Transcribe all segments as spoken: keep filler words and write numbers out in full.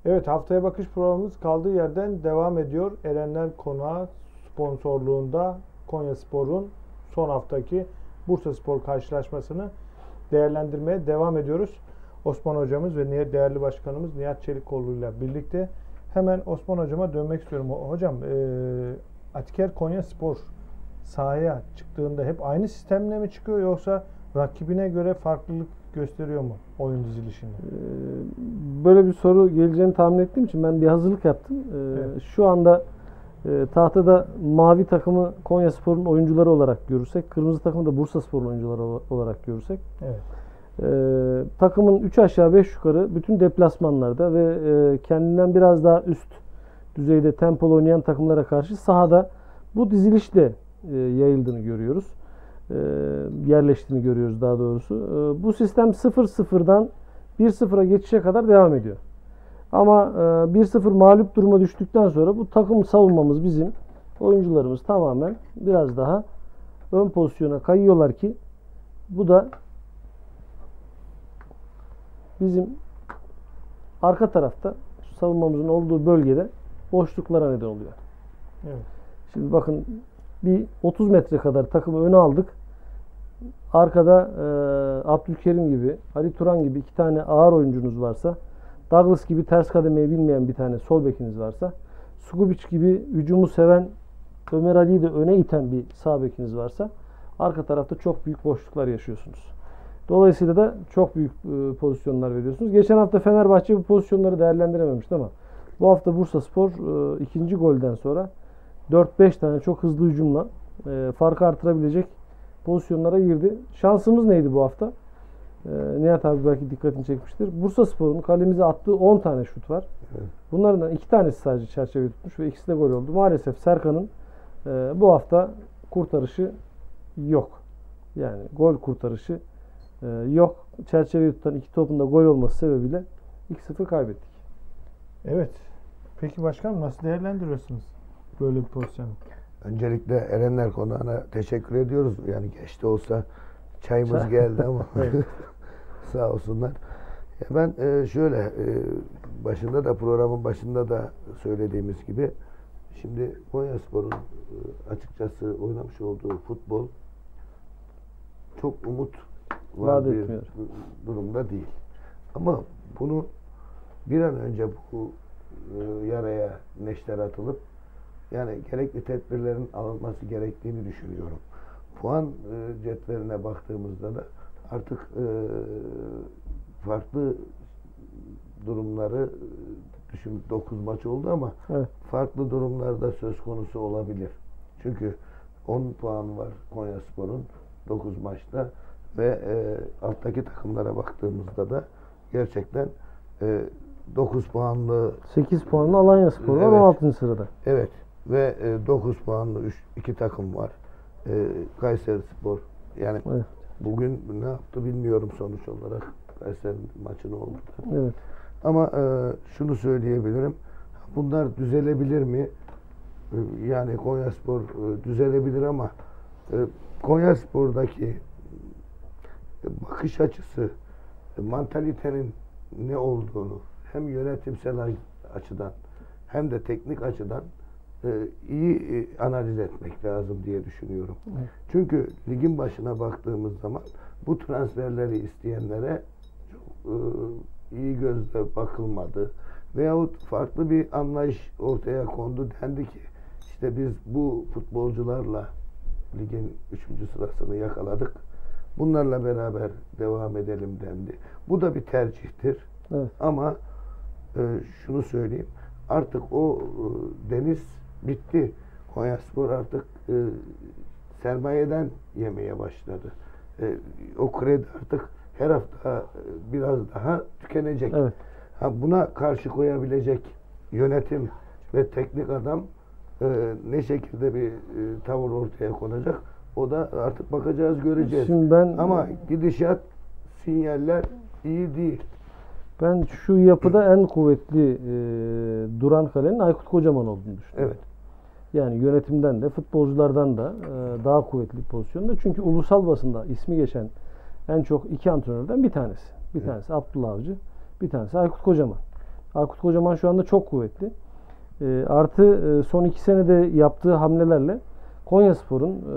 Evet, haftaya bakış programımız kaldığı yerden devam ediyor. Erenler Konağı sponsorluğunda Konyaspor'un son haftaki Bursaspor karşılaşmasını değerlendirmeye devam ediyoruz. Osman hocamız ve değerli başkanımız Nihat Çelikoğlu ile birlikte hemen Osman hocama dönmek istiyorum. Hocam, e, Atiker Konyaspor sahaya çıktığında hep aynı sistemle mi çıkıyor, yoksa rakibine göre farklılık gösteriyor mu oyun dizilişinde? Böyle bir soru geleceğini tahmin ettiğim için ben bir hazırlık yaptım. Evet. Şu anda tahtada mavi takımı Konyaspor'un oyuncuları olarak görürsek, kırmızı takımı da Bursaspor'un oyuncuları olarak görürsek, evet. takımın üç aşağı beş yukarı bütün deplasmanlarda ve kendinden biraz daha üst düzeyde tempolu oynayan takımlara karşı sahada bu dizilişle yayıldığını görüyoruz. Yerleştiğini görüyoruz daha doğrusu. Bu sistem sıfır sıfırdan bir sıfıra geçişe kadar devam ediyor. Ama bir sıfır mağlup duruma düştükten sonra bu takım savunmamız, bizim oyuncularımız tamamen biraz daha ön pozisyona kayıyorlar ki bu da bizim arka tarafta savunmamızın olduğu bölgede boşluklara neden oluyor. Evet. Şimdi bakın, bir otuz metre kadar takımı öne aldık. Arkada e, Abdülkerim gibi, Ali Turan gibi iki tane ağır oyuncunuz varsa, Douglas gibi ters kademeyi bilmeyen bir tane sol bekiniz varsa, Sukubic gibi hücumu seven, Ömer Ali'yi de öne iten bir sağ bekiniz varsa, arka tarafta çok büyük boşluklar yaşıyorsunuz. Dolayısıyla da çok büyük e, pozisyonlar veriyorsunuz. Geçen hafta Fenerbahçe bu pozisyonları değerlendirememişti ama bu hafta Bursaspor e, ikinci golden sonra dört beş tane çok hızlı hücumla e, farkı artırabilecek pozisyonlara girdi. Şansımız neydi bu hafta? E, Nihat abi belki dikkatini çekmiştir. Bursaspor'un kalemize attığı on tane şut var. Evet. Bunlardan iki tanesi sadece çerçeve tutmuş ve ikisi de gol oldu. Maalesef Serkan'ın e, bu hafta kurtarışı yok. Yani gol kurtarışı e, yok. Çerçeveyi tutan iki topun da gol olması sebebiyle iki sıfır kaybettik. Evet. Peki başkanım, nasıl değerlendiriyorsunuz böyle bir pozisyonu? Öncelikle Erenler Konağı'na teşekkür ediyoruz. Yani geç de olsa çayımız geldi ama sağ olsunlar. Ya ben şöyle, başında da programın başında da söylediğimiz gibi, şimdi Konyaspor'un açıkçası oynamış olduğu futbol çok umut var bir etmiyor. durumda değil. Ama bunu bir an önce bu yaraya neşter atılıp yani gerekli tedbirlerin alınması gerektiğini düşünüyorum. Puan e, cetveline baktığımızda da artık e, farklı durumları düşün, dokuz maç oldu ama evet, farklı durumlarda söz konusu olabilir. Çünkü on puan var Konyaspor'un dokuz maçta ve e, alttaki takımlara baktığımızda da gerçekten e, dokuz puanlı sekiz puanlı Alanyaspor var, evet, on altıncı sırada. Evet. Ve e, dokuz puanlı üç, iki takım var. E, Kayserispor. Yani evet, bugün ne yaptı bilmiyorum sonuç olarak. Kayseri maçı ne oldu da. Evet. Ama e, şunu söyleyebilirim. Bunlar düzelebilir mi? E, yani Konyaspor e, düzelebilir ama e, Konyaspor'daki e, bakış açısı, e, mantalitenin ne olduğunu hem yönetimsel açıdan hem de teknik açıdan iyi analiz etmek lazım diye düşünüyorum. Evet. Çünkü ligin başına baktığımız zaman bu transferleri isteyenlere çok iyi gözle bakılmadı. Veyahut farklı bir anlayış ortaya kondu. Dendi ki işte biz bu futbolcularla ligin üçüncü sırasını yakaladık. Bunlarla beraber devam edelim dendi. Bu da bir tercihtir. Evet. Ama şunu söyleyeyim. Artık o deniz bitti. Konyaspor artık e, sermayeden yemeye başladı. E, o kredi artık her hafta e, biraz daha tükenecek. Evet. Ha, buna karşı koyabilecek yönetim ve teknik adam e, ne şekilde bir e, tavır ortaya konacak? O da artık bakacağız, göreceğiz. Şimdi ben, ama gidişat, sinyaller iyi değil. Ben şu yapıda en kuvvetli e, duran kalenin Aykut Kocaman olduğunu düşünüyorum. Evet. Yani yönetimden de futbolculardan da e, daha kuvvetli bir pozisyonda. Çünkü ulusal basında ismi geçen en çok iki antrenörden bir tanesi. Bir tanesi evet, Abdullah Avcı, bir tanesi Aykut Kocaman. Aykut Kocaman şu anda çok kuvvetli. E, artı e, son iki senede yaptığı hamlelerle Konyaspor'un e,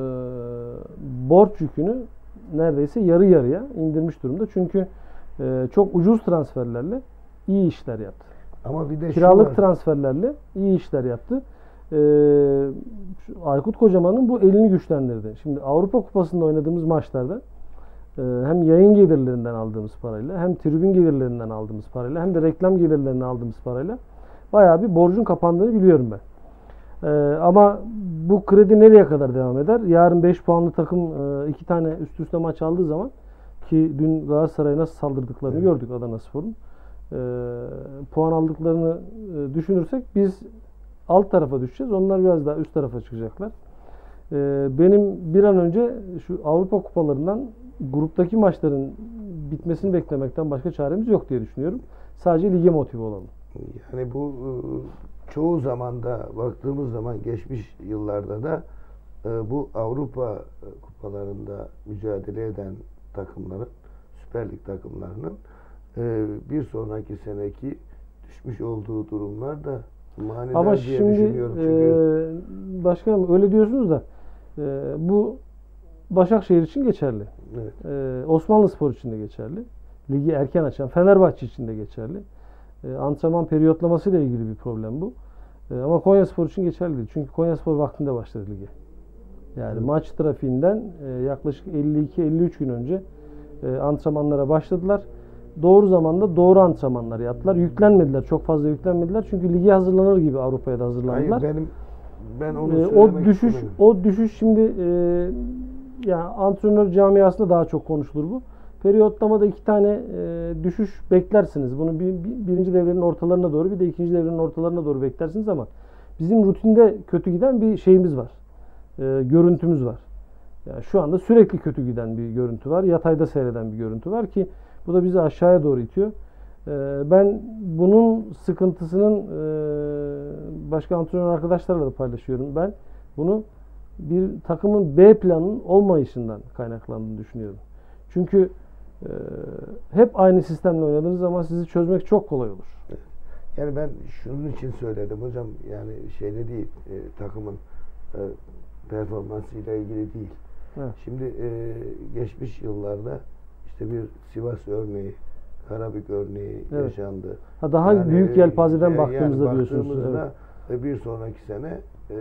borç yükünü neredeyse yarı yarıya indirmiş durumda. Çünkü e, çok ucuz transferlerle iyi işler yaptı. Ama bir de Kiralık şu transferlerle iyi işler yaptı. Ee, Aykut Kocaman'ın bu elini güçlendirdi. Şimdi Avrupa Kupası'nda oynadığımız maçlarda e, hem yayın gelirlerinden aldığımız parayla, hem tribün gelirlerinden aldığımız parayla, hem de reklam gelirlerinden aldığımız parayla bayağı bir borcun kapandığını biliyorum ben. Ee, ama bu kredi nereye kadar devam eder? Yarın beş puanlı takım e, iki tane üst üste maç aldığı zaman, ki dün Galatasaray'a nasıl saldırdıklarını Evet. gördük Adanaspor'un. E, puan aldıklarını e, düşünürsek biz alt tarafa düşeceğiz. Onlar biraz daha üst tarafa çıkacaklar. E, benim bir an önce şu Avrupa kupalarından gruptaki maçların bitmesini beklemekten başka çaremiz yok diye düşünüyorum. Sadece lige motive olalım. Yani bu e, çoğu zamanda baktığımız zaman geçmiş yıllarda da e, bu Avrupa kupalarında mücadele eden takımların, Süper Lig takımlarının e, bir sonraki seneki düşmüş olduğu durumlar da manidar Ama diye şimdi düşünüyorum. Çünkü e, başkanım öyle diyorsunuz da e, bu Başakşehir için geçerli. evet. E, Osmanlıspor için de geçerli. Ligi erken açan Fenerbahçe için de geçerli. E, antrenman periyotlaması ile ilgili bir problem bu. E, ama Konyaspor için geçerli değil. Çünkü Konyaspor vaktinde başladı lige. Yani Evet. maç trafiğinden e, yaklaşık elli iki elli üç gün önce e, antrenmanlara başladılar. Doğru zamanda doğru antrenmanlar yaptılar. Yüklenmediler. Çok fazla yüklenmediler. Çünkü lige hazırlanır gibi Avrupa'ya da hazırlandılar. Hayır, benim ben onu E, söylemek o düşüş istemedim. o düşüş şimdi e, yani antrenör camiasında daha çok konuşulur bu. Periyotlamada iki tane e, düşüş beklersiniz. Bunu bir, bir, birinci devrenin ortalarına doğru, bir de ikinci devrenin ortalarına doğru beklersiniz ama bizim rutinde kötü giden bir şeyimiz var. E, görüntümüz var. Yani şu anda sürekli kötü giden bir görüntü var. Yatayda seyreden bir görüntü var ki bu da bizi aşağıya doğru itiyor. E, ben bunun sıkıntısının e, başka antrenör arkadaşlarla da paylaşıyorum. Ben bunu bir takımın B planının olmayışından kaynaklandığını düşünüyorum. Çünkü e, hep aynı sistemle oynadığınız zaman sizi çözmek çok kolay olur. Yani ben şunun için söyledim hocam, yani şeyde değil, e, takımın e, performansıyla ilgili değil. Evet. Şimdi e, geçmiş yıllarda işte bir Sivas örneği, Karabük örneği Evet. yaşandı. Ha, daha Yani, büyük yelpazeden e, baktığımızda yani diyorsunuz. baktığımızda, Evet. e, bir sonraki sene e,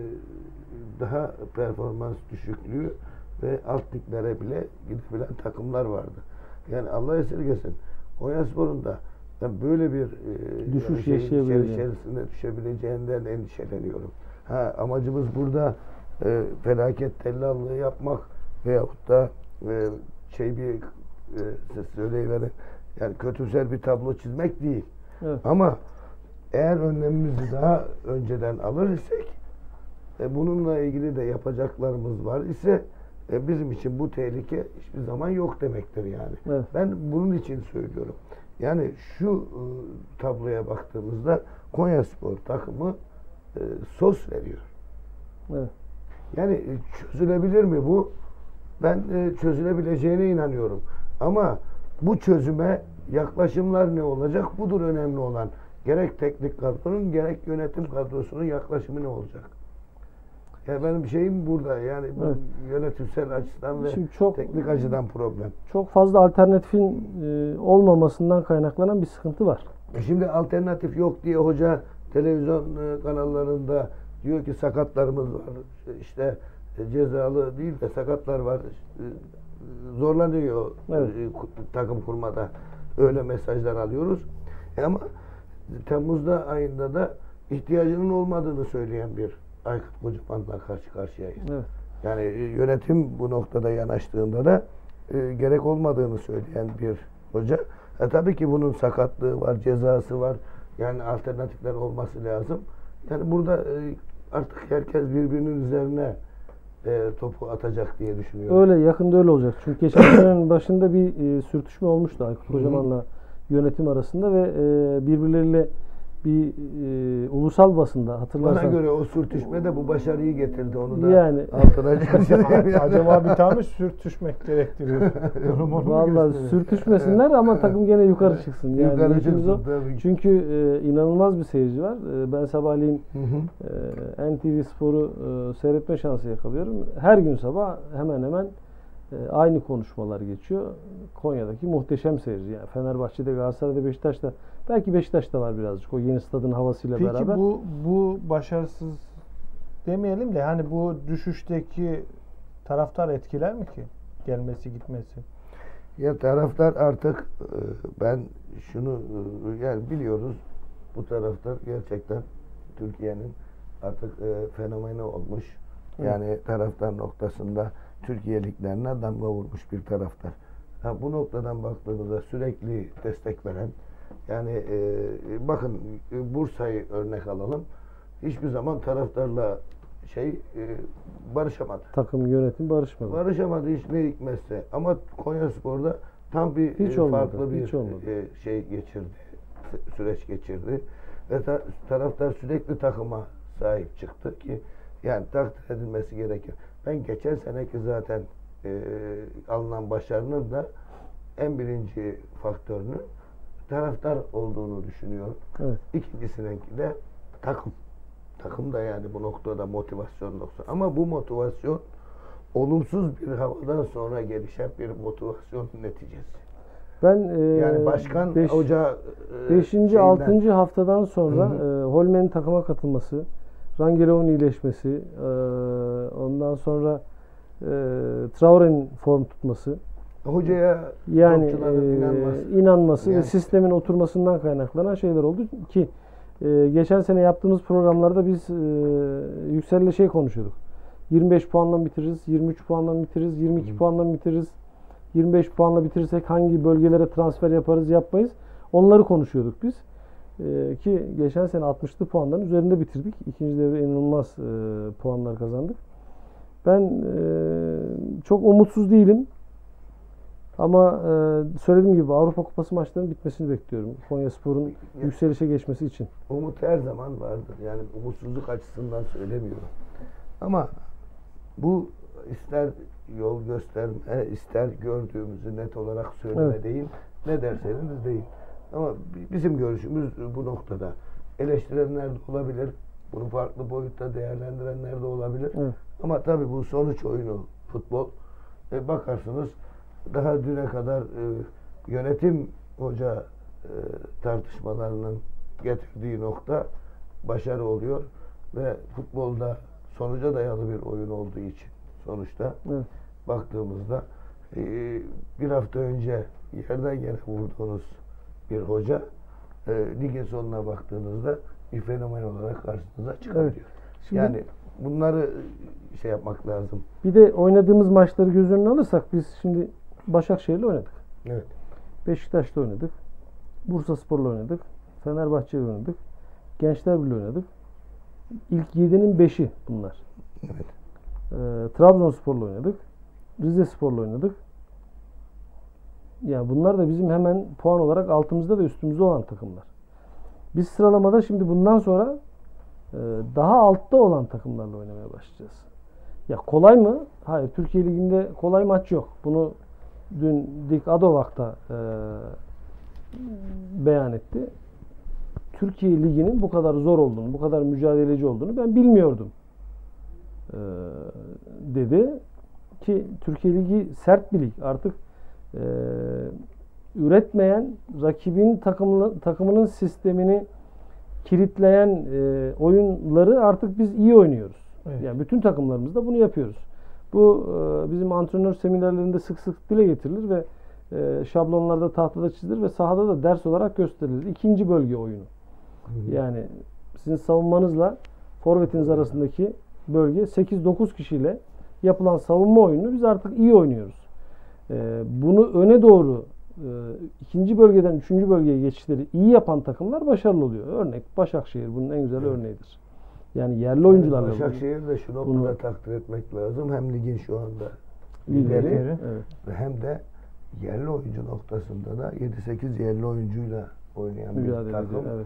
daha performans düşüklüğü ve alt liglere bile gidebilen takımlar vardı. Yani Allah esirgesin, Konyaspor'un da ben böyle bir e, Düşüş şeyin yaşayabileceğini. içerisinde düşebileceğinden endişeleniyorum. Ha, amacımız burada e, felaket tellallığı yapmak veyahut da e, şey bir e, size söyleyiverin, yani kötümser bir tablo çizmek değil. Evet. Ama eğer önlemimizi daha önceden alır isek, e, bununla ilgili de yapacaklarımız var ise e, bizim için bu tehlike hiçbir zaman yok demektir yani. Evet. Ben bunun için söylüyorum. Yani şu e, tabloya baktığımızda Konyaspor takımı e, sos veriyor. Evet. Yani e, çözülebilir mi bu? Ben e, çözülebileceğine inanıyorum. Ama bu çözüme yaklaşımlar ne olacak? Budur önemli olan. Gerek teknik kadronun gerek yönetim kadrosunun yaklaşımı ne olacak? Yani benim şeyim burada. Yani bu Evet. yönetimsel açıdan ve Şimdi çok teknik açıdan problem. çok fazla alternatifin e, olmamasından kaynaklanan bir sıkıntı var. E Şimdi alternatif yok diye hoca televizyon e, kanallarında diyor ki sakatlarımız var. İşte e, cezalı değil de sakatlar var. E, zorlanıyor Evet. e, ku- takım kurmada. Öyle mesajlar alıyoruz. E ama Temmuz'da ayında da ihtiyacının olmadığını söyleyen bir Aykut Kocaman'la karşı karşıyayız. Evet. Yani e, yönetim bu noktada yanaştığında da e, gerek olmadığını söyleyen bir hoca. E, tabii ki bunun sakatlığı var, cezası var. Yani alternatifler olması lazım. Yani burada e, artık herkes birbirinin üzerine e, topu atacak diye düşünüyorum. Öyle, yakında öyle olacak. Çünkü geçen senenin başında bir e, sürtüşme olmuştu Aykut Kocaman'la yönetim arasında ve e, birbirleriyle bir e, ulusal basında hatırlarsan. Bana göre o sürtüşme de bu başarıyı getirdi. Onu da yani, altına çizeyim. Acaba bir tane sürtüşmek gerektiriyor. Vallahi sürtüşmesinler ama takım gene yukarı çıksın. Yani yukarı çıksın o. Tabii. Çünkü e, inanılmaz bir seyirci var. E, ben sabahleyin Hı hı. e, N T V Spor'u e, seyretme şansı yakalıyorum. Her gün sabah hemen hemen e, aynı konuşmalar geçiyor. Konya'daki muhteşem seyirci. Yani Fenerbahçe'de, Galatasaray'da, Beşiktaş'ta, belki Beşiktaş'ta var birazcık o yeni stadın havasıyla Peki beraber. Peki bu bu başarısız demeyelim de hani bu düşüşteki taraftar etkiler mi ki gelmesi gitmesi? Ya taraftar artık ben şunu yani biliyoruz, bu taraftar gerçekten Türkiye'nin artık fenomeni olmuş. Yani evet. Taraftar noktasında Türkiye liglerine damga vurmuş bir taraftar. Ha, bu noktadan baktığımızda sürekli destek veren, yani e, bakın e, Bursa'yı örnek alalım. Hiçbir zaman taraftarla şey e, barışamadı. Takım yönetim barışmadı. Barışamadı hiç ne hikmetse. Ama Konyaspor'da tam bir hiç e, olmadı, farklı bir hiç e, şey geçirdi. Süreç geçirdi. Ve ta, taraftar sürekli takıma sahip çıktı ki yani takdir edilmesi gerekir. Ben geçen seneki zaten e, alınan başarının da en birinci faktörünü taraftar olduğunu düşünüyorum. Evet. İkincisininki de takım. Takım da yani bu noktada motivasyon noktası. Ama bu motivasyon olumsuz bir havadan sonra gelişen bir motivasyon neticesi. Ben e, yani başkan beş, hoca e, beşinci altıncı haftadan sonra e, Holmen'in takıma katılması, Rangelo'nun iyileşmesi, e, ondan sonra e, Traore'nin form tutması, hocaya yani e, inanması, inanması yani. Ve sistemin oturmasından kaynaklanan şeyler oldu ki e, geçen sene yaptığımız programlarda biz e, Yüksel'le şey konuşuyorduk. yirmi beş puanla bitiririz, yirmi üç puanla bitiririz, yirmi iki Hı. puanla bitiririz. yirmi beş puanla bitirirsek hangi bölgelere transfer yaparız, yapmayız. Onları konuşuyorduk biz. Ee, ki geçen sene altmışlı puanların üzerinde bitirdik. İkinci devre inanılmaz e, puanlar kazandık. Ben e, çok umutsuz değilim. Ama e, söylediğim gibi Avrupa Kupası maçlarının bitmesini bekliyorum. Konyaspor'un yükselişe geçmesi için. Umut her zaman vardır. Yani umutsuzluk açısından söylemiyorum. Ama bu ister yol gösterme, ister gördüğümüzü net olarak söyleme evet. değil, ne derseniz deyin. Ama bizim görüşümüz bu noktada. Eleştirenler de olabilir, bunu farklı boyutta değerlendirenler de olabilir. Evet. Ama tabii bu sonuç oyunu futbol. E, bakarsınız daha düne kadar e, yönetim hoca e, tartışmalarının getirdiği nokta başarı oluyor ve futbolda sonuca dayalı bir oyun olduğu için sonuçta evet. baktığımızda e, bir hafta önce yerden yere vurduğunuz bir hoca e, ligin sonuna baktığınızda bir fenomen olarak karşınıza çıkabiliyor. Evet. Şimdi, yani bunları şey yapmak lazım. Bir de oynadığımız maçları göz önüne alırsak biz şimdi Başakşehir'le oynadık. Evet. Beşiktaş'ta oynadık. Bursaspor'la oynadık. Fenerbahçe'yle oynadık. Gençler Birliği oynadık. İlk yedinin beşi bunlar. Evet. E, Trabzonspor'la oynadık. Rizespor'la oynadık. Yani bunlar da bizim hemen puan olarak altımızda ve üstümüzde olan takımlar. Biz sıralamada şimdi bundan sonra e, daha altta olan takımlarla oynamaya başlayacağız. Ya kolay mı? Hayır. Türkiye Ligi'nde kolay maç yok. Bunu dün Dick Adovak'ta e, beyan etti. Türkiye Ligi'nin bu kadar zor olduğunu, bu kadar mücadeleci olduğunu ben bilmiyordum. E, dedi ki Türkiye Ligi sert bir lig. Artık e, üretmeyen, rakibin takımlı, takımının sistemini kilitleyen e, oyunları artık biz iyi oynuyoruz. Evet. Yani bütün takımlarımızda bunu yapıyoruz. Bu e, bizim antrenör seminerlerinde sık sık dile getirilir ve e, şablonlarda tahtada çizilir ve sahada da ders olarak gösterilir. İkinci bölge oyunu. Hı hı. Yani sizin savunmanızla forvetiniz arasındaki bölge sekiz dokuz kişiyle yapılan savunma oyununu biz artık iyi oynuyoruz. E, bunu öne doğru e, ikinci bölgeden üçüncü bölgeye geçişleri iyi yapan takımlar başarılı oluyor. Örnek Başakşehir bunun en güzel evet. örneğidir. Yani yerli oyuncularla. Yani Başakşehir de şu noktada bunu takdir etmek lazım. Hem ligin şu anda lideri, lideri evet. ve hem de yerli oyuncu noktasında da yedi sekiz yerli oyuncuyla oynayan mücadele bir takım. Evet.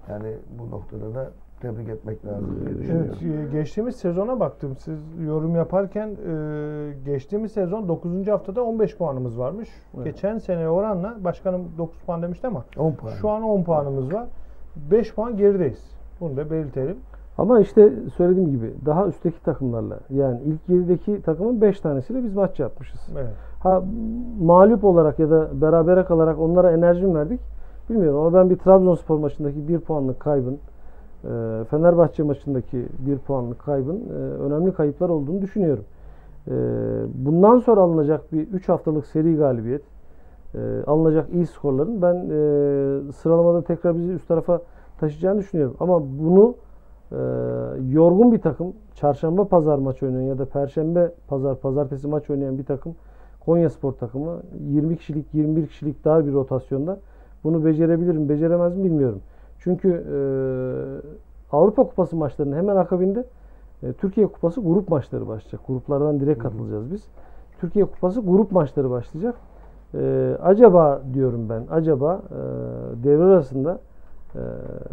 Yani bu noktada da tebrik etmek lazım diye düşünüyorum. Evet, e, geçtiğimiz sezona baktım. Siz yorum yaparken e, geçtiğimiz sezon dokuzuncu haftada on beş puanımız varmış. Evet. Geçen sene oranla başkanım dokuz puan demişti ama on puan. şu an on puanımız var. beş puan gerideyiz. Bunu da belirtelim. Ama işte söylediğim gibi daha üstteki takımlarla, yani ilk yedideki takımın beş tanesiyle biz maç yapmışız. Evet. Ha, mağlup olarak ya da berabere kalarak onlara enerji mi verdik bilmiyorum, ama ben bir Trabzonspor maçındaki bir puanlık kaybın, e, Fenerbahçe maçındaki bir puanlık kaybın e, önemli kayıplar olduğunu düşünüyorum. E, bundan sonra alınacak bir üç haftalık seri galibiyet, e, alınacak iyi skorların ben e, sıralamada tekrar bizi üst tarafa taşıyacağını düşünüyorum. Ama bunu e, yorgun bir takım, çarşamba pazar maç oynayan ya da perşembe pazar pazartesi maç oynayan bir takım, Konyaspor takımı yirmi kişilik yirmi bir kişilik dar bir rotasyonda bunu becerebilir mi beceremez mi bilmiyorum. Çünkü e, Avrupa Kupası maçlarının hemen akabinde e, Türkiye Kupası grup maçları başlayacak. Gruplardan direkt katılacağız biz. Türkiye Kupası grup maçları başlayacak. E, acaba diyorum ben, acaba e, devre arasında e,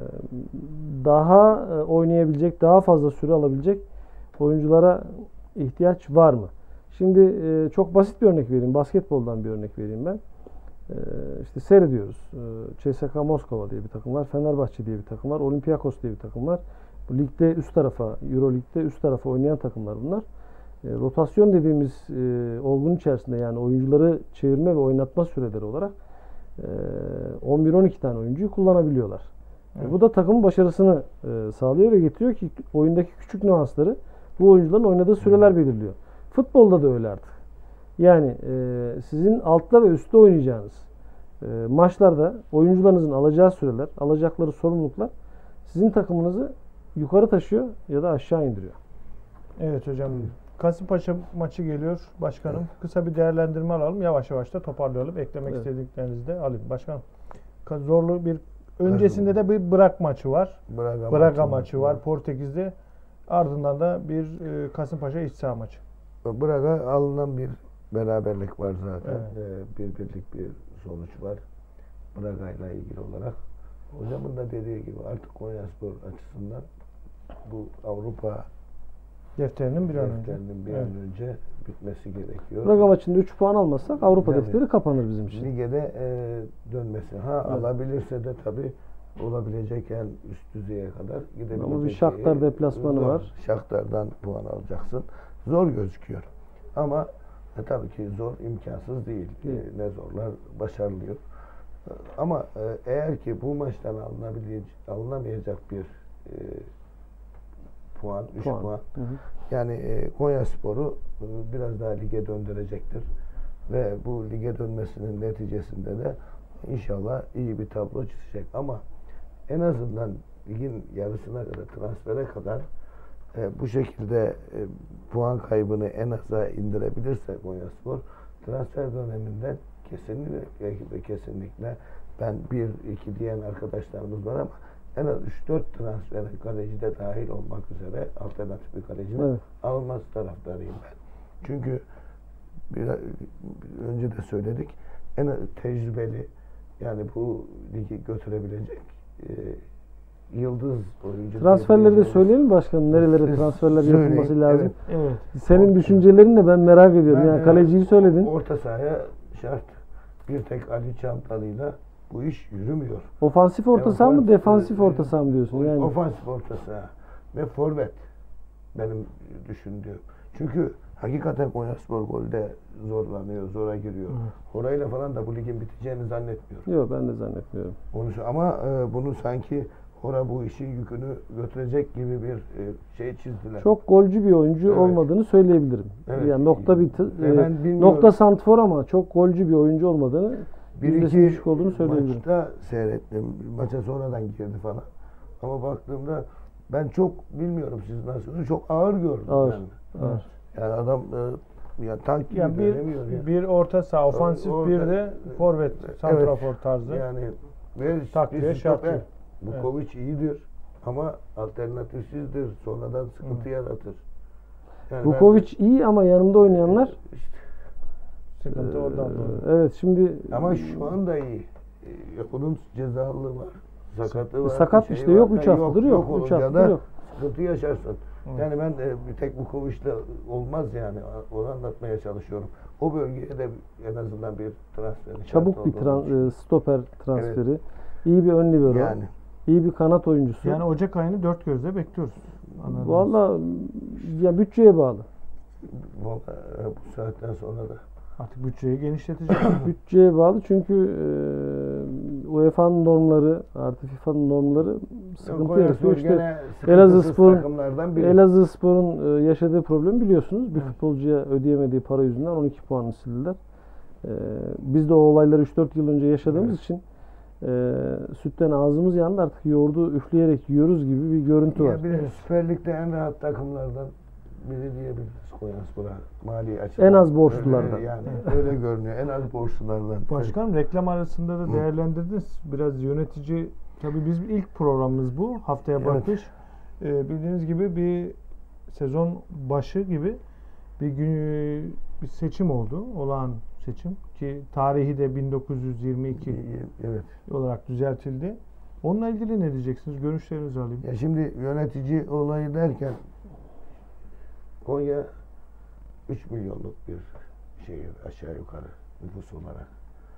daha e, oynayabilecek, daha fazla süre alabilecek oyunculara ihtiyaç var mı? Şimdi e, çok basit bir örnek vereyim. Basketboldan bir örnek vereyim ben. E, işte seyrediyoruz. E, C S K A Moskova diye bir takım var. Fenerbahçe diye bir takım var. Olympiakos diye bir takım var. Bu ligde üst tarafa, Euro Lig'de üst tarafa oynayan takımlar bunlar. E, rotasyon dediğimiz e, olgunun içerisinde, yani oyuncuları çevirme ve oynatma süreleri olarak e, on bir on iki tane oyuncuyu kullanabiliyorlar. Evet. E, bu da takımın başarısını e, sağlıyor ve getiriyor ki oyundaki küçük nüansları bu oyuncuların oynadığı süreler belirliyor. Futbolda da öyle artık. Yani e, sizin altta ve üstte oynayacağınız e, maçlarda oyuncularınızın alacağı süreler, alacakları sorumluluklar sizin takımınızı yukarı taşıyor ya da aşağı indiriyor. Evet hocam. Kasımpaşa maçı geliyor başkanım. Evet. Kısa bir değerlendirme alalım. Yavaş yavaş da toparlayalım. Eklemek evet. istediklerinizi de alayım. Başkanım, zorlu bir öncesinde de bir Braga maçı var. Braga, Braga maçı, maçı var, var Portekiz'de. Ardından da bir e, Kasımpaşa iç saha maçı. Braga alınan bir beraberlik var zaten. Evet. Ee, bir birlik bir sonuç var. Braga ile ilgili olarak. Hocamın da dediği gibi artık Konyaspor açısından bu Avrupa defterinin bir an önce, defterinin bir evet. an önce bitmesi gerekiyor. Braga maçında üç puan almazsak Avrupa yani, defteri kapanır bizim için. Ligede e, dönmesi. Ha evet. alabilirse de tabii olabilecek en üst düzeye kadar gidebilecek. Ama bir Shakhtar deplasmanı zor. var. Shakhtar'dan puan alacaksın. Zor gözüküyor. Ama e, tabii ki zor imkansız değil. E, ne zorlar başarılıyor. E, ama e, eğer ki bu maçtan alınabilecek, alınamayacak bir e, puan, üç puan. puan. Hı hı. Yani e, Konyaspor'u e, biraz daha lige döndürecektir. Ve bu lige dönmesinin neticesinde de inşallah iyi bir tablo çizecek. Ama en azından ligin yarısına kadar, transfere kadar e, bu şekilde e, puan kaybını en aza indirebilirse Konyaspor, transfer döneminden kesinlikle ve kesinlikle ben bir iki diyen arkadaşlarımız var ama en az üç dört transfer kaleci de dahil olmak üzere alternatif bir kalecinin evet. alınması taraftarıyım ben. Çünkü bir, önce de söyledik, en tecrübeli, yani bu ligi götürebilecek e, yıldız oyuncu. Transferleri de söyleyelim başkanım. Nerelere transferler Söyleyin, yapılması lazım. Evet. Evet. Senin düşüncelerini de ben merak ediyorum. Ben, yani kaleciyi söyledin. Orta sahaya şart. Bir tek Ali Çantalı'yla bu iş yürümüyor. Ofansif orta saha mı, defansif orta saha mı diyorsun? Yani ofansif orta saha ve forvet benim düşündüğüm. Çünkü hakikaten Konyaspor golde zorlanıyor, zora giriyor. Hı. Orayla falan da bu ligin biteceğini zannetmiyorum. Yok, ben de zannetmiyorum. Onu, ama e, bunu sanki Ora bu işin yükünü götürecek gibi bir e, şey çizdiler. Çok golcü bir oyuncu evet. olmadığını söyleyebilirim. Evet. Yani nokta bit e, nokta santfor ama çok golcü bir oyuncu olmadığını, bir iki düşük olduğunu söyleyebilirim. Maçta seyrettim. Maça sonradan girdi falan. Ama baktığımda ben çok bilmiyorum siz nasıl, çok ağır gördüm. Ağır. Yani, ağır. yani adam e, ya tank gibi yani bir, ya. bir orta saha ofansif, orta, bir de forvet, santrafor evet. tarzı. Yani ve takviye şartı. Vukovic evet. iyidir ama alternatifsizdir. Sonradan sıkıntı Hı. yaratır. Yani Vukovic ben, iyi ama yanında oynayanlar işte, sıkıntı e, oradan doğru. Evet şimdi ama şu anda iyi. E, onun cezalı var. sakatı var. Sakat şeyi işte var yok da üç haftadır yok. Yok üç olunca haftadır da yok. sıkıntı yaşarsın. Evet. Yani ben de bir tek Vukovic'le olmaz yani. Onu anlatmaya çalışıyorum. O bölgeye de en azından bir transfer. Çabuk bir tran- stoper transferi. Evet. İyi bir ön libero. Yani. İyi bir kanat oyuncusu. Yani Ocak ayını dört gözle bekliyoruz. Valla ya bütçeye bağlı. Bu, bu saatten sonra da Artık bütçeyi genişleteceğiz. Bütçeye bağlı çünkü e, U E F A'nın normları artı FIFA'nın normları sıkıntı yaratıyor. İşte Elazığspor'un Elazığspor'un yaşadığı problemi biliyorsunuz. Bir evet. futbolcuya ödeyemediği para yüzünden on iki puanı sildiler. E, biz de o olayları üç dört yıl önce yaşadığımız evet. için e, sütten ağzımız yandı, artık yoğurdu üfleyerek yiyoruz gibi bir görüntü ya var. Bir de Süper Lig'de en rahat takımlardan biri diyebiliriz Konyaspor'a, mali açıdan. En az borçlulardan. Öyle, yani öyle görünüyor. En az borçlulardan. Başkanım reklam arasında da değerlendirdiniz. Biraz yönetici, tabii biz ilk programımız bu. Haftaya evet. bakış. Ee, bildiğiniz gibi bir sezon başı gibi bir gün bir seçim oldu. Olağan seçim ki tarihi de bin dokuz yüz yirmi iki evet. olarak düzeltildi. Onunla ilgili ne diyeceksiniz? Görüşlerinizi alayım. Ya şimdi yönetici olayı derken Konya üç milyonluk bir şehir aşağı yukarı nüfus olarak.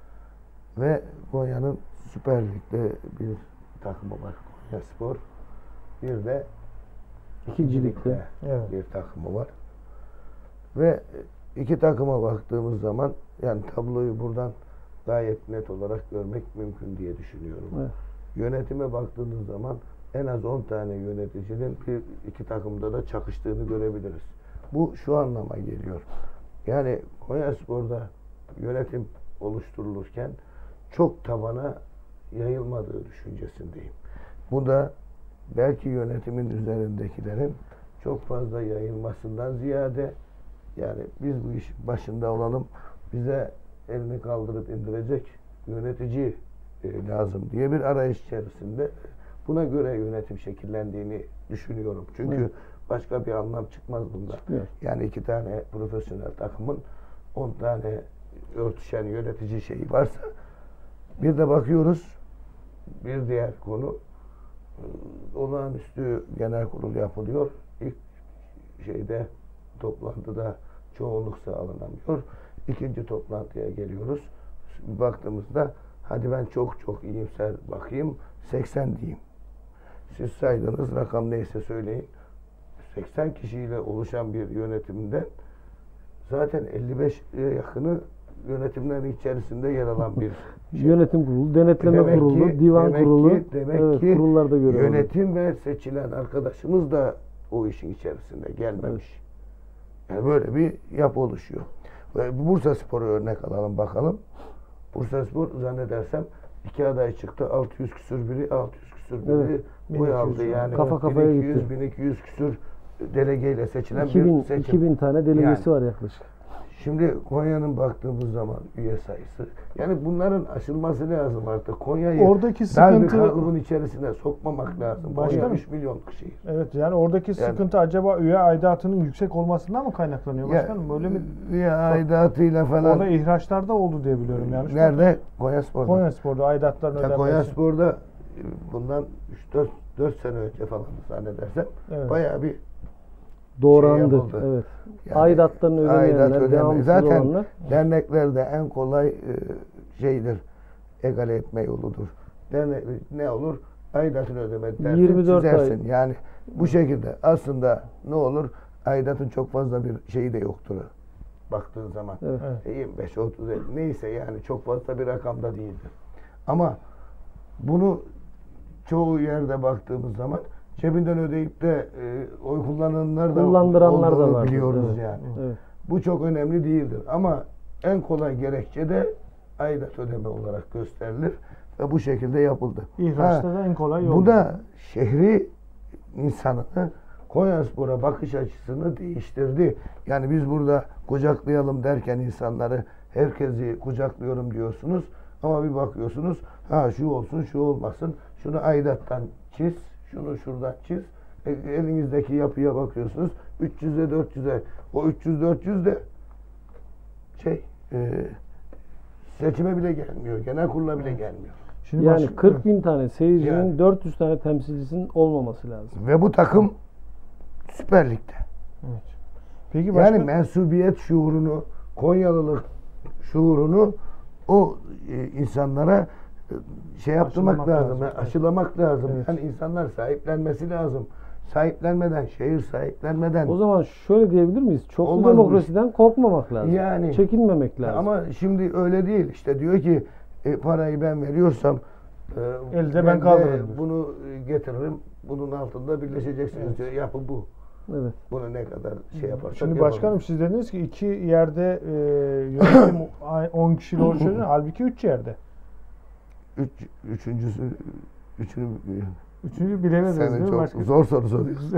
Ve Konya'nın Süper Lig'de bir takımı var. Konyaspor. Bir de İkinci Lig'de evet. bir takımı var. Ve iki takıma baktığımız zaman yani tabloyu buradan gayet net olarak görmek mümkün diye düşünüyorum. Evet. Yönetime baktığınız zaman en az on tane yöneticinin bir iki takımda da çakıştığını görebiliriz. Bu şu anlama geliyor. Yani Konyaspor'da yönetim oluşturulurken çok tabana yayılmadığı düşüncesindeyim. Bu da belki yönetimin üzerindekilerin çok fazla yayılmasından ziyade yani biz bu iş başında olalım, bize elini kaldırıp indirecek yönetici e, lazım diye bir arayış içerisinde buna göre yönetim şekillendiğini düşünüyorum. Çünkü evet. başka bir anlam çıkmaz bunda. Çıkıyor. Yani iki tane profesyonel takımın on tane örtüşen yönetici şeyi varsa bir de bakıyoruz bir diğer konu olağanüstü genel kurul yapılıyor. İlk şeyde toplantıda çoğunluk sağlanamıyor. İkinci toplantıya geliyoruz. Baktığımızda hadi ben çok çok iyimser bakayım seksen diyeyim. Siz saydığınız rakam neyse söyleyin. seksen kişiyle oluşan bir yönetimde zaten elli beşe yakını yönetimlerin içerisinde yer alan bir şey. Yönetim kurulu, denetleme demek kurulu, ki, divan demek kurulu, ki, demek evet, ki kurullarda görev yönetim alıyor. Ve seçilen arkadaşımız da o işin içerisinde gelmemiş. Evet. Yani böyle bir yapı oluşuyor. Ve Bursaspor'u örnek alalım bakalım. Bursaspor zannedersem iki aday çıktı. altı yüz küsür biri, altı yüz küsür biri evet. oy aldı. Yani kafa kafaya bin iki yüz, gitti. bin iki yüz küsür delegeyle seçilen iki bin, bir seçim. iki bin tane delegesi yani var yaklaşık. Şimdi Konya'nın baktığımız zaman üye sayısı. Yani bunların aşılması lazım artık. Konya'yı oradaki dar bir sıkıntı kalıbın içerisine sokmamak lazım. Başkanım, Konya üç milyonluk şehir. Evet yani oradaki yani, sıkıntı acaba üye aidatının yüksek olmasından mı kaynaklanıyor başkanım? Öyle mi? Üye aidatıyla falan. Orada ihraçlarda oldu diye biliyorum yanlış. Nerede? Konyaspor'da. Konyaspor'da aidatların ödenmesi. Konyaspor'da bundan üç dört sene önce falan zannedersem evet. bayağı bir doğrandı. Şey evet. Yani, aidatlarını ödemeyenler, aidat devamsız zaten olanlar. Derneklerde en kolay e, şeydir, egale etme yoludur. Dernek ne olur? Aidatını ödeme dersin, yirmi dört çizersin. ay. Yani bu şekilde aslında ne olur? Aidatın çok fazla bir şeyi de yoktur. Baktığın zaman. Evet. E, yirmi beş otuz neyse yani çok fazla bir rakamda değildir. Ama bunu çoğu yerde baktığımız zaman cebinden ödeyip de e, oy kullananlar da kullandıranlar da var. Biliyoruz evet. yani. Evet. Bu çok önemli değildir. Ama en kolay gerekçe de aidat ödeme olarak gösterilir ve bu şekilde yapıldı. İhraçta da en kolay yol. Bu da şehri insanını Konyaspor'a bakış açısını değiştirdi. Yani biz burada kucaklayalım derken insanları herkesi kucaklıyorum diyorsunuz ama bir bakıyorsunuz ha şu olsun şu olmasın şunu aidattan çiz şunu şuradan çiz. E, elinizdeki yapıya bakıyorsunuz. üç yüze dört yüze. O üç yüz dört yüz de şey e, seçime bile gelmiyor. Genel kurula bile gelmiyor. Şimdi Yani baş- kırk bin tane seyircinin Yani. dört yüz tane temsilcisinin olmaması lazım. Ve bu takım Süper Lig'de. Evet. Peki başka Yani mensubiyet şuurunu, Konyalılık şuurunu o e, insanlara e, şey yaptırmak Aşılamak lazım, lazım. yani aşılamak lazım. Evet. Yani insanlar sahiplenmesi lazım. Sahiplenmeden, şehir sahiplenmeden. O zaman şöyle diyebilir miyiz? Çoklu Olmaz bu demokrasiden korkmamak lazım. Yani. Çekinmemek lazım. Ama şimdi öyle değil. İşte diyor ki e, parayı ben veriyorsam e, Elde ben kaldırırım de diyor. bunu e, getiririm. Bunun altında birleşeceksiniz Evet. diyor. Yapı bu. Evet. Bunu ne kadar şey yaparsak Şimdi yapalım. başkanım siz dediniz ki iki yerde e, yönetim on kişiyle oluşuyor. Halbuki üç yerde. Üç, üçüncüsü üçünü Üçüncü bilemediniz sen değil mi çok başkanım? zor soru soruyorsun.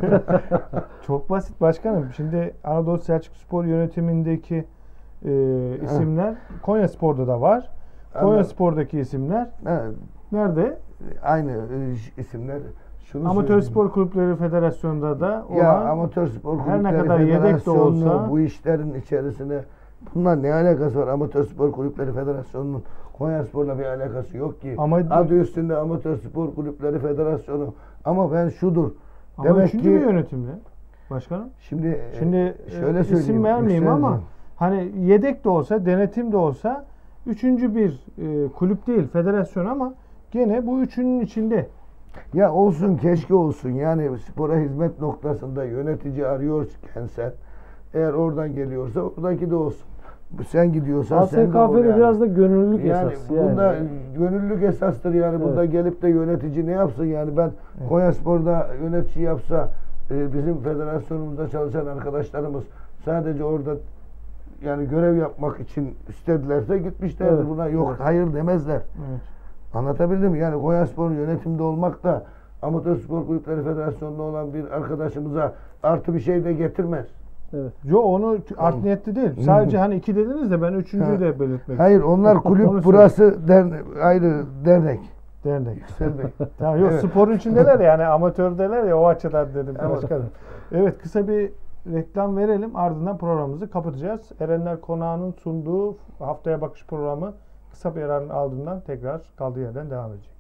Çok basit başkanım. Şimdi Anadolu Selçukspor yönetimindeki e, isimler Konyaspor'da da var. Anladım. Konyaspor'daki isimler Ha, nerede? aynı e, isimler. Şunu Amatör söyleyeyim. Spor Kulüpleri Federasyonu'nda da olan Ya Amatör Spor her ne Kulüpleri kadar yedek de Federasyonu'nu olsa- bu işlerin içerisine bunlar ne alakası var? Amatör Spor Kulüpleri Federasyonu'nun Konyaspor'la bir alakası yok ki. Ama- Adı üstünde Amatör Spor Kulüpleri Federasyonu. Ama ben şudur. ama Demek üçüncü ki bir yönetimde başkanım. şimdi Şimdi e, şöyle isim vermeyeyim ama Yüksel'cim. hani yedek de olsa, denetim de olsa üçüncü bir e, kulüp değil, federasyon ama gene bu üçünün içinde. Ya olsun, keşke olsun. Yani spora hizmet noktasında yönetici arıyorken sen, eğer oradan geliyorsa oradaki de olsun. Sen gidiyorsan sen de ol A S K F'de yani. biraz da gönüllülük Yani esas. Yani. bunda gönüllülük esastır yani. Evet. Burada gelip de yönetici ne yapsın yani? Ben Evet. Konyaspor'da yönetici yapsa e, bizim federasyonumuzda çalışan arkadaşlarımız sadece orada yani görev yapmak için istedilerse gitmişlerdir. Evet. Buna yok Evet. hayır demezler. Evet. Anlatabildim mi? Yani Konyaspor yönetimde olmak da Amatör Spor Kulüpleri Federasyonu'nda olan bir arkadaşımıza artı bir şey de getirmez. Evet. Yo onu art niyetli değil. Sadece hani iki dediniz de ben üçüncüyü Ha. de belirtmek Hayır, onlar kulüp, Onu burası derne ayrı dernek. dernek. Yüksel Bey. Tamam, yok Evet. sporun içindeler yani amatördeler ya o açıdan dedim Evet. başkanım. Evet, kısa bir reklam verelim, ardından programımızı kapatacağız. Erenler Konağı'nın sunduğu Haftaya Bakış programı kısa bir aranın ardından tekrar kaldığı yerden devam edecek.